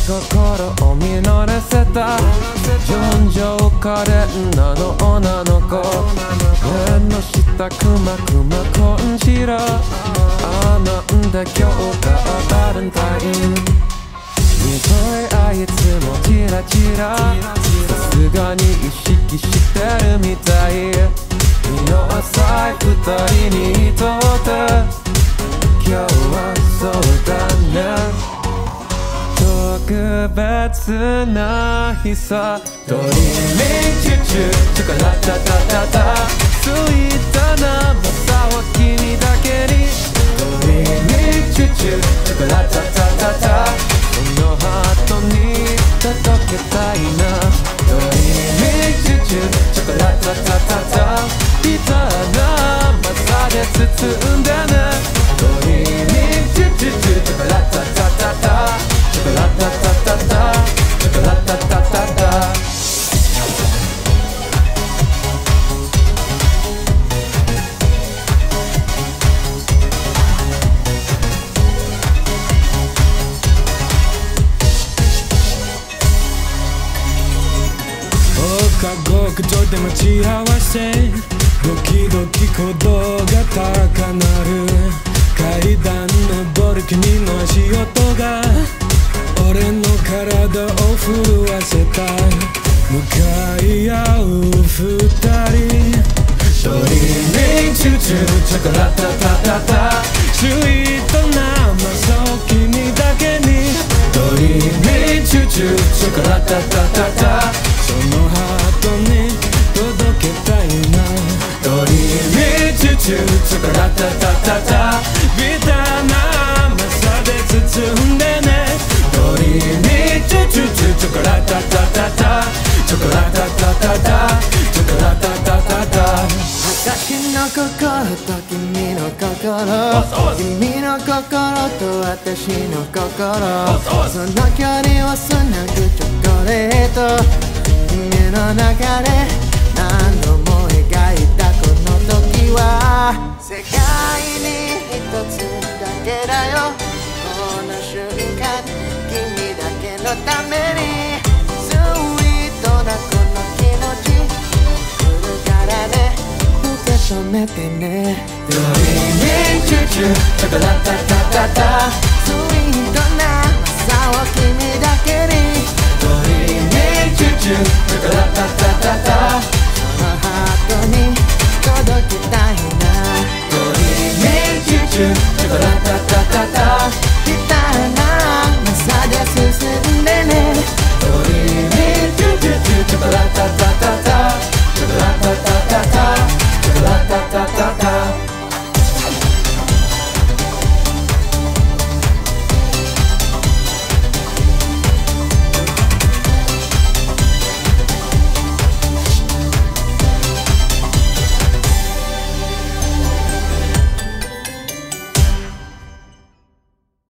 心を見慣れせた純情可憐なの女の子目の下くまくまこんしろなんで今日がバレンタイン見といいつもチラチラさすがに意識してるみたい身の浅い二人にとって今日はそうだね特別な日さドリーミングチュチュチョコラタタタタスイートなマサは君だけにドリーミングチュチュチョコラタタタタそのハートに届けたいなドリーミングチュチュチョコラタタタタビターなマサで包んでねドリーミングチュチュチュチョコラタタタタチョコラタタタタチョコラタタタタ放課後口調で待ち合わせドキドキ鼓動が高鳴る階段登る君の足音が俺の体を震わせた向かい合う二人ドリーミングチュチュチョコラタタタタスイートなマサを君だけにドリーミングチュチュチョコラタタタタそのハートに届けたいなドリーミングチュチュチョコラタタタタビターな甘さで包んでねドリーミングチュチュチュチョコラタタタタチョコラタタタタチョコラタタタタ私の心と君の心君の心と私の心その距離をつなぐチョコレート夢の中で何度も描いたこの時は世界に一つだけだよこの瞬間君だけのためにスイートなこの気持ち来るからね受け止めてねドリーミングチュチュチョコラタタタタスイートな朝を君だけにドリーミングチュチュチョコラタタタタそのハートに届けたいなドリーミングチュチュ